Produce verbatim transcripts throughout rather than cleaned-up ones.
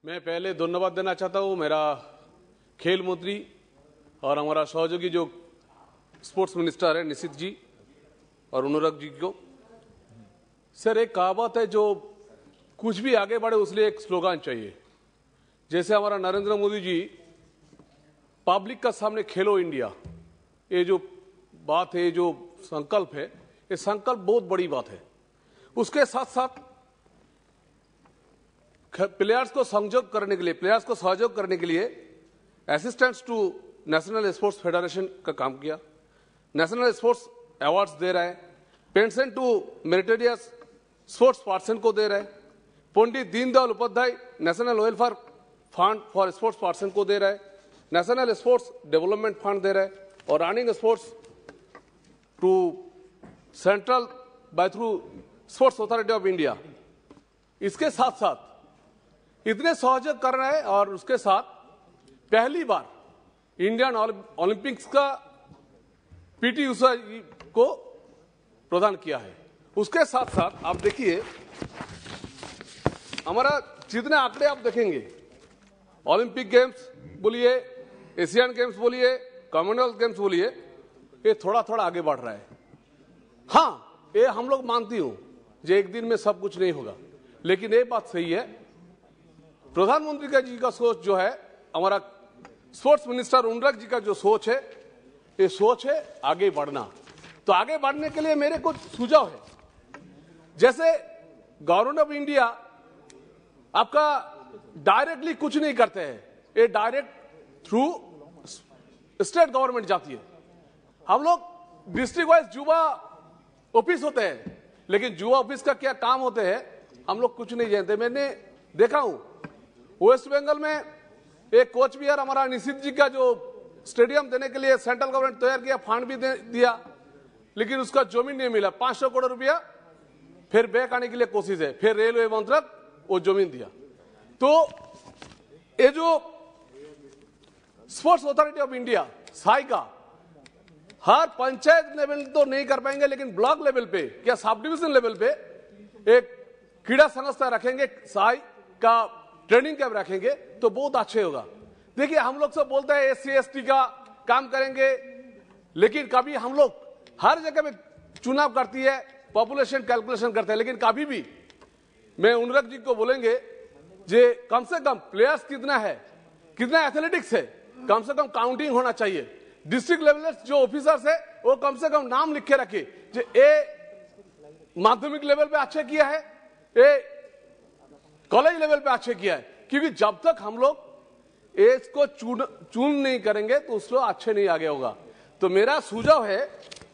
मैं पहले धन्यवाद देना चाहता हूं मेरा खेल मंत्री और हमारा सहयोगी जो स्पोर्ट्स मिनिस्टर है निशित जी और अनुराग जी को। सर, एक कहावत है जो कुछ भी आगे बढ़े उसलिए एक स्लोगन चाहिए। जैसे हमारा नरेंद्र मोदी जी पब्लिक का सामने खेलो इंडिया, ये जो बात है, जो संकल्प है, ये संकल्प बहुत बड़ी बात है। उसके साथ साथ प्लेयर्स को संयोग करने के लिए प्लेयर्स को सहयोग करने के लिए assistants to national sports federation का काम किया, नेशनल स्पोर्ट्स अवार्ड्स दे रहा है, pension to meritorious sports person को दे रहा है, Pandit Deendayal Upadhyaya national welfare fund for sports person को दे रहा है, नेशनल स्पोर्ट्स डेवलपमेंट फंड दे रहा है और running sports to central by through sports authority of India. इसके साथ साथ इतने सहयोग कर रहा है और उसके साथ पहली बार इंडियन ओलंपिक्स का पीटी उषा को प्रदान किया है। उसके साथ साथ आप देखिए हमारा जितने आंकड़े आप देखेंगे, ओलंपिक गेम्स बोलिए, एशियन गेम्स बोलिए, कॉमनवेल्थ गेम्स बोलिए, ये थोड़ा थोड़ा आगे बढ़ रहा है। हाँ, ये हम लोग मानती हूं जो एक दिन में सब कुछ नहीं होगा, लेकिन ये बात सही है, प्रधानमंत्री का जी का सोच जो है, हमारा स्पोर्ट्स मिनिस्टर अनुराग जी का जो सोच है, ये सोच है आगे बढ़ना। तो आगे बढ़ने के लिए मेरे कुछ सुझाव है। जैसे गवर्नमेंट ऑफ इंडिया आपका डायरेक्टली कुछ नहीं करते हैं, ये डायरेक्ट थ्रू स्टेट गवर्नमेंट जाती है। हम लोग डिस्ट्रिक्ट वाइज युवा ऑफिस होते हैं, लेकिन युवा ऑफिस का क्या काम होते हैं हम लोग कुछ नहीं जानते। मैंने देखा हूं वेस्ट बंगाल में एक कोच बिहार हमारा निशित जी का जो स्टेडियम देने के लिए सेंट्रल गवर्नमेंट तैयार किया, फंड भी दिया, लेकिन उसका जमीन नहीं मिला। पांच सौ करोड़ रुपया फिर बैक आने के लिए कोशिश है, फिर रेलवे मंत्रक वो जमीन दिया। तो ये जो sports authority of India SAI का हर पंचायत लेवल तो नहीं कर पाएंगे, लेकिन ब्लॉक लेवल पे या सब डिविजन लेवल पे एक क्रीड़ा संस्था रखेंगे, साई का ट्रेनिंग कैंप रखेंगे तो बहुत अच्छे होगा। देखिए, हम लोग सब बोलते हैं एस सी एस टी का काम करेंगे, लेकिन कभी हम लोग हर जगह में चुनाव करती है, पॉपुलेशन कैलकुलेशन करते हैं, लेकिन कभी भी मैं अनुराग जी को बोलेंगे जे कम से कम प्लेयर्स कितना है, कितना एथलेटिक्स है, कम से कम काउंटिंग होना चाहिए। डिस्ट्रिक्ट लेवल जो ऑफिसर्स है वो कम से कम नाम लिख के रखे जो ए माध्यमिक लेवल पे अच्छे किया है, ए कॉलेज लेवल पे अच्छे किया है। क्योंकि जब तक हम लोग एज को चून चून नहीं करेंगे तो उसको अच्छे नहीं आगे होगा। तो मेरा सुझाव है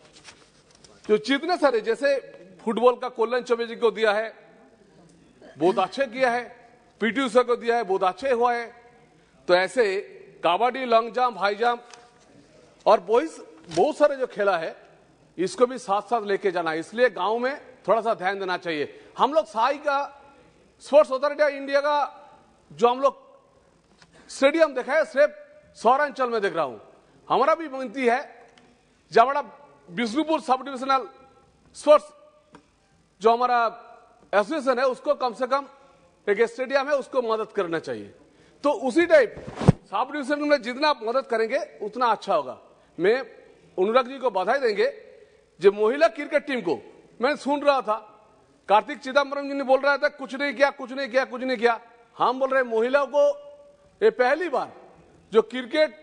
जो जितने सारे, जैसे फुटबॉल का कल्याण चौबे जी को दिया है, बहुत अच्छे किया है, पीटी उषा को दिया है, बहुत अच्छे हुआ है। तो ऐसे kabaddi, long jump, high jump और बहुत सारे जो खेला है इसको भी साथ साथ लेके जाना है। इसलिए गांव में थोड़ा सा ध्यान देना चाहिए। हम लोग साई का स्पोर्ट्स अथॉरिटी ऑफ इंडिया का जो हम लोग स्टेडियम देखा है सिर्फ सौरांचल में देख रहा हूं। हमारा भी विनती है जब बड़ा विष्णुपुर सब डिविजनल स्पोर्ट्स जो हमारा एसोसिएशन है उसको कम से कम एक स्टेडियम है उसको मदद करना चाहिए। तो उसी टाइप सब डिविजन में जितना आप मदद करेंगे उतना अच्छा होगा। मैं अनुराग जी को बधाई देंगे जो महिला क्रिकेट टीम को मैं सुन रहा था, कार्तिक चिदम्बरम जी ने बोल रहा था कुछ नहीं किया कुछ नहीं किया कुछ नहीं किया। हम बोल रहे महिलाओं को ये पहली बार जो क्रिकेट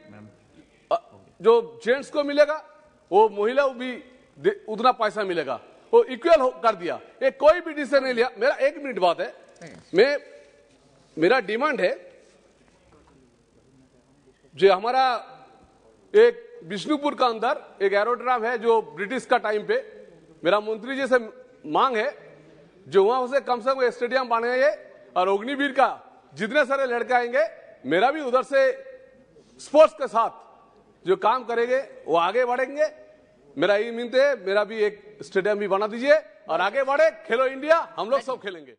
जो जेंट्स को मिलेगा वो महिलाओं भी उतना पैसा मिलेगा, वो इक्वल कर दिया। ये कोई भी डिसीजन नहीं लिया। मेरा एक मिनट बात है, मैं मेरा डिमांड है जो हमारा एक विष्णुपुर का अंदर एक एरोड्राम है जो ब्रिटिश का टाइम पे, मेरा मंत्री जी से मांग है जो वहां से कम से कम स्टेडियम बनाएंगे और अग्निवीर का जितने सारे लड़के आएंगे, मेरा भी उधर से स्पोर्ट्स के साथ जो काम करेंगे वो आगे बढ़ेंगे। मेरा यही मिनती है, मेरा भी एक स्टेडियम भी बना दीजिए और आगे बढ़े, खेलो इंडिया, हम लोग सब खेलेंगे।